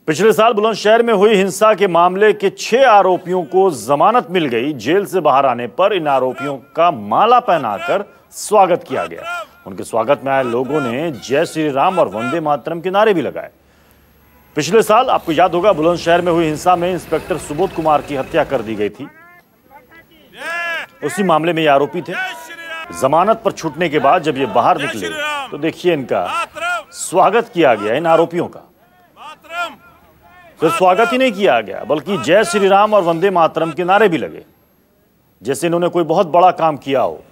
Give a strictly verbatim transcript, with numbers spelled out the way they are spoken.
पिछले साल बुलंदशहर में हुई हिंसा के मामले के छह आरोपियों को जमानत मिल गई। जेल से बाहर आने पर इन आरोपियों का माला पहनाकर स्वागत किया गया। उनके स्वागत में आए लोगों ने जय श्री राम और वंदे मातरम के नारे भी लगाए। पिछले साल आपको याद होगा बुलंदशहर में हुई हिंसा में इंस्पेक्टर सुबोध कुमार की हत्या कर दी गई थी। उसी मामले में ये आरोपी थे। जमानत पर छूटने के बाद जब ये बाहर निकले तो देखिए इनका स्वागत किया गया। इन आरोपियों का सिर्फ स्वागत ही नहीं किया गया बल्कि जय श्री राम और वंदे मातरम के नारे भी लगे, जैसे इन्होंने कोई बहुत बड़ा काम किया हो।